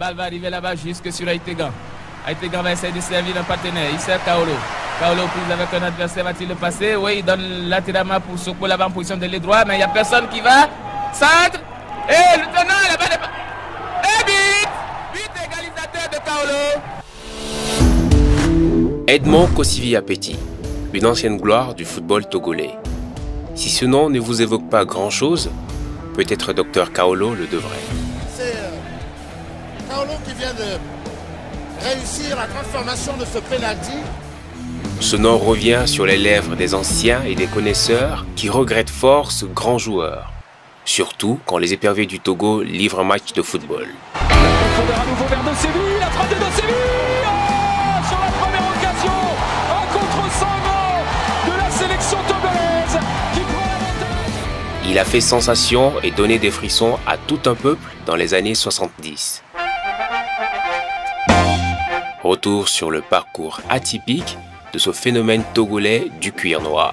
balle va arriver là-bas jusque sur Aïtegan. Aïtegan va essayer de servir un partenaire. Il sert Kaolo. Kaolo prise avec un adversaire, va-t-il le passer? Oui, il donne latéralement pour Soko là-bas en position de l'aile droit, mais il n'y a personne qui va. Centre. Et le tenant, la balle est pas. Et but égalisateur de Kaolo. Edmond Kosivia-Petit, une ancienne gloire du football togolais. Si ce nom ne vous évoque pas grand-chose, peut-être Dr Kaolo le devrait. C'est Kaolo qui vient de réussir la transformation de ce penalty. Ce nom revient sur les lèvres des anciens et des connaisseurs qui regrettent fort ce grand joueur. Surtout quand les éperviers du Togo livrent un match de football. À nouveau vers De Séville, la frappe de De Séville sur la première occasion, un contre-sang de la sélection togolaise qui prend l'avantage. Il a fait sensation et donné des frissons à tout un peuple dans les années 70. Retour sur le parcours atypique de ce phénomène togolais du cuir noir.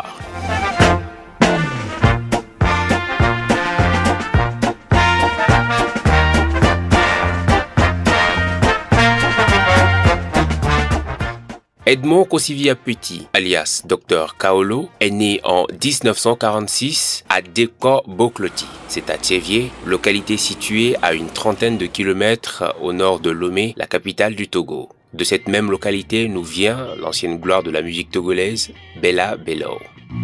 Edmond Kosivia-Petit, alias Dr Kaolo, est né en 1946 à Deko-Bokloti. C'est à Tchévié, localité située à une trentaine de kilomètres au nord de Lomé, la capitale du Togo. De cette même localité nous vient l'ancienne gloire de la musique togolaise, Bella Bello.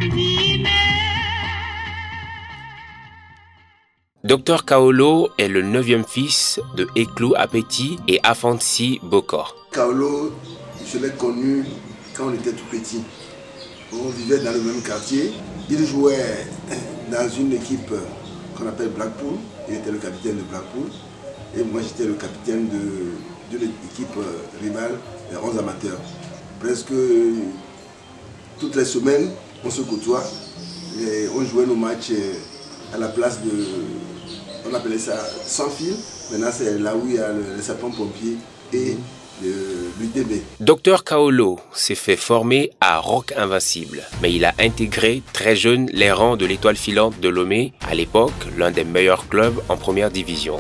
Dr Kaolo est le 9e fils de Eklou Apeti et Afansi Bokor. Kaolo, je l'ai connu quand on était tout petit. On vivait dans le même quartier. Il jouait dans une équipe qu'on appelle Blackpool. Il était le capitaine de Blackpool. Et moi, j'étais le capitaine de l'équipe rivale, les 11 amateurs. Presque toutes les semaines, on se côtoie. Et on jouait nos matchs à la place de... On appelait ça sans fil. Maintenant, c'est là où il y a les sapeurs-pompiers et l'UTB. Dr Kaolo s'est fait former à Rock Invincible, mais il a intégré très jeune les rangs de l'Étoile filante de Lomé, à l'époque l'un des meilleurs clubs en première division.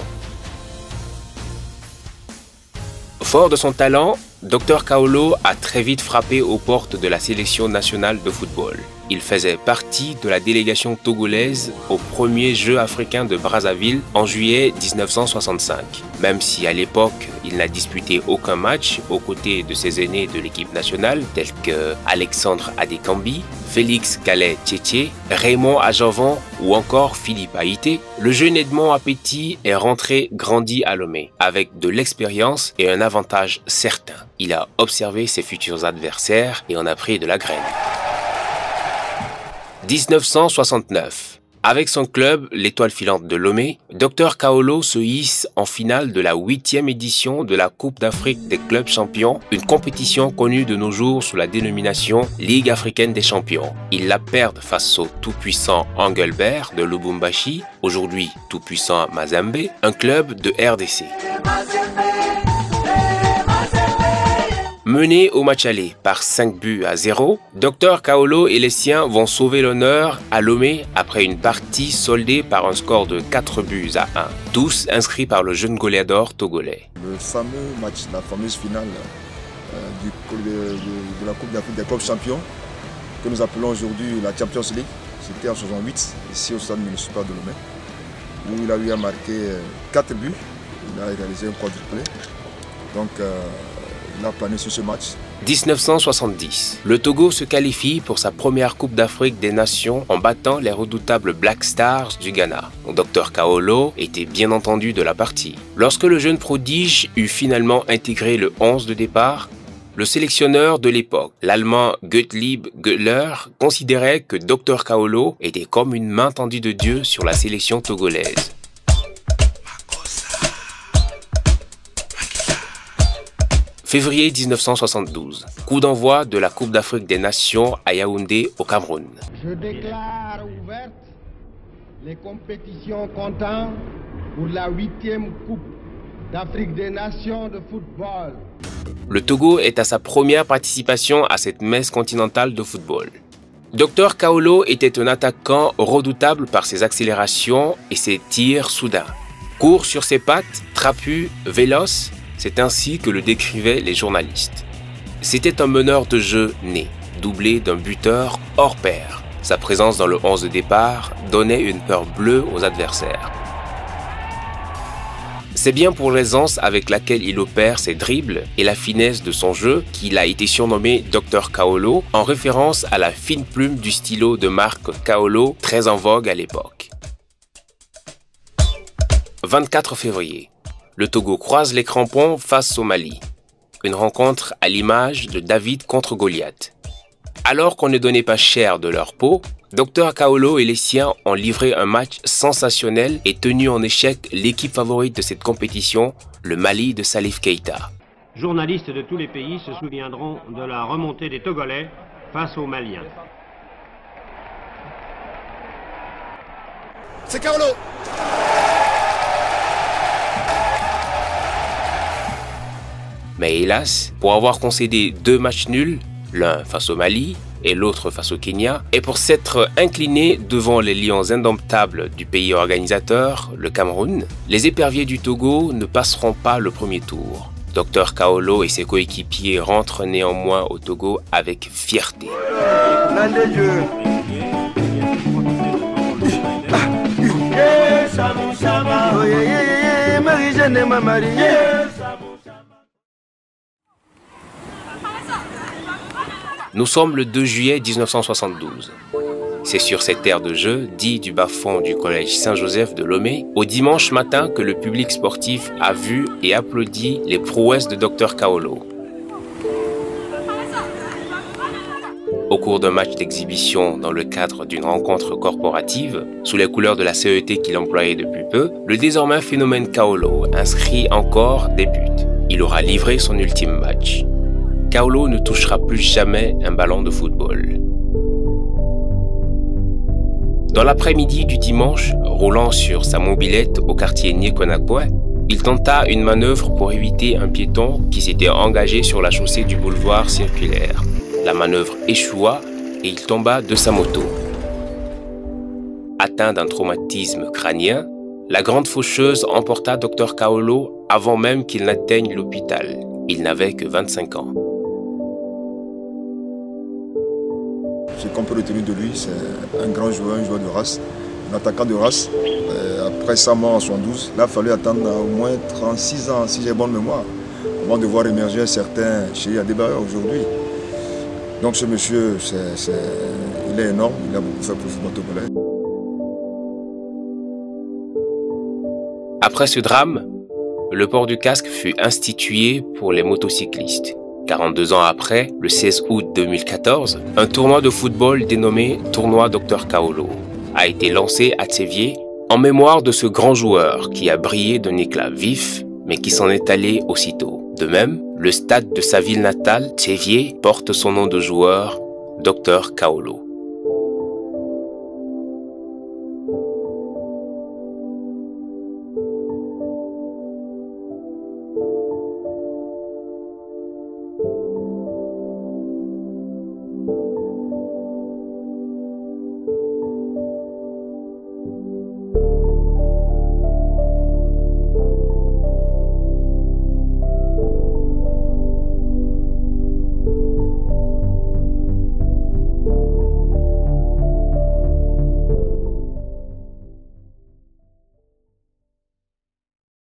Fort de son talent, Dr Kaolo a très vite frappé aux portes de la sélection nationale de football. Il faisait partie de la délégation togolaise aux premiers Jeux africains de Brazzaville en juillet 1965. Même si à l'époque, il n'a disputé aucun match aux côtés de ses aînés de l'équipe nationale tels que Alexandre Adekambi, Félix Calais Tchétché, Raymond Ajovan ou encore Philippe Haïté, le jeune Edmond Apeti est rentré grandi à Lomé avec de l'expérience et un avantage certain. Il a observé ses futurs adversaires et en a pris de la graine. 1969. Avec son club, l'Étoile filante de Lomé, Dr Kaolo se hisse en finale de la 8e édition de la Coupe d'Afrique des clubs champions, une compétition connue de nos jours sous la dénomination Ligue africaine des champions. Il la perd face au tout-puissant Engelbert de Lubumbashi, aujourd'hui tout-puissant Mazembe, un club de RDC. Mené au match aller par 5-0, Dr Kaolo et les siens vont sauver l'honneur à Lomé après une partie soldée par un score de 4-1, tous inscrits par le jeune goléador togolais. Le fameux match, la fameuse finale de la Coupe d'Afrique des clubs champions, que nous appelons aujourd'hui la Champions League, c'était en 68, ici au stade municipal de Lomé, où il a eu à marquer 4 buts, il a réalisé un quadruplé. Donc, il a plané sur ce match. 1970. Le Togo se qualifie pour sa première Coupe d'Afrique des Nations en battant les redoutables Black Stars du Ghana. Dr Kaolo était bien entendu de la partie. Lorsque le jeune prodige eut finalement intégré le 11 de départ, le sélectionneur de l'époque, l'Allemand Gottlieb Göttler, considérait que Dr Kaolo était comme une main tendue de Dieu sur la sélection togolaise. Février 1972, coup d'envoi de la Coupe d'Afrique des Nations à Yaoundé au Cameroun. Je déclare ouvertes les compétitions comptant pour la 8e Coupe d'Afrique des Nations de football. Le Togo est à sa première participation à cette messe continentale de football. Dr Kaolo était un attaquant redoutable par ses accélérations et ses tirs soudains. Court sur ses pattes, trapu, véloce, C'est ainsi que le décrivaient les journalistes. C'était un meneur de jeu né, doublé d'un buteur hors pair. Sa présence dans le 11 de départ donnait une peur bleue aux adversaires. C'est bien pour l'aisance avec laquelle il opère ses dribbles et la finesse de son jeu qu'il a été surnommé Dr Kaolo en référence à la fine plume du stylo de marque Kaolo très en vogue à l'époque. 24 février. Le Togo croise les crampons face au Mali. Une rencontre à l'image de David contre Goliath. Alors qu'on ne donnait pas cher de leur peau, Dr Kaolo et les siens ont livré un match sensationnel et tenu en échec l'équipe favorite de cette compétition, le Mali de Salif Keita. Journalistes de tous les pays se souviendront de la remontée des Togolais face aux Maliens. C'est Kaolo. Mais hélas, pour avoir concédé 2 matchs nuls, l'un face au Mali et l'autre face au Kenya, et pour s'être incliné devant les lions indomptables du pays organisateur, le Cameroun, les éperviers du Togo ne passeront pas le premier tour. Dr Kaolo et ses coéquipiers rentrent néanmoins au Togo avec fierté. Nous sommes le 2 juillet 1972. C'est sur cette aire de jeu, dit du bas-fond du collège Saint-Joseph de Lomé, au dimanche matin que le public sportif a vu et applaudi les prouesses de Dr Kaolo. Au cours d'un match d'exhibition dans le cadre d'une rencontre corporative, sous les couleurs de la CET qu'il employait depuis peu, le désormais phénomène Kaolo inscrit encore des buts. Il aura livré son ultime match. Kaolo ne touchera plus jamais un ballon de football. Dans l'après-midi du dimanche, roulant sur sa mobilette au quartier Nikonakwe, il tenta une manœuvre pour éviter un piéton qui s'était engagé sur la chaussée du boulevard circulaire. La manœuvre échoua et il tomba de sa moto. Atteint d'un traumatisme crânien, la grande faucheuse emporta Dr Kaolo avant même qu'il n'atteigne l'hôpital. Il n'avait que 25 ans. Ce qu'on peut retenir de lui, c'est un grand joueur, un joueur de race, un attaquant de race. Après sa mort en 72, il a fallu attendre au moins 36 ans, si j'ai bonne mémoire, avant de voir émerger un certain Chéri Adébáyọ̀ aujourd'hui. Donc ce monsieur, il est énorme, il a beaucoup fait pour le football togolais. Après ce drame, le port du casque fut institué pour les motocyclistes. 42 ans après, le 16 août 2014, un tournoi de football dénommé Tournoi Dr Kaolo a été lancé à Tsevié en mémoire de ce grand joueur qui a brillé d'un éclat vif mais qui s'en est allé aussitôt. De même, le stade de sa ville natale, Tsevié, porte son nom de joueur, Dr Kaolo.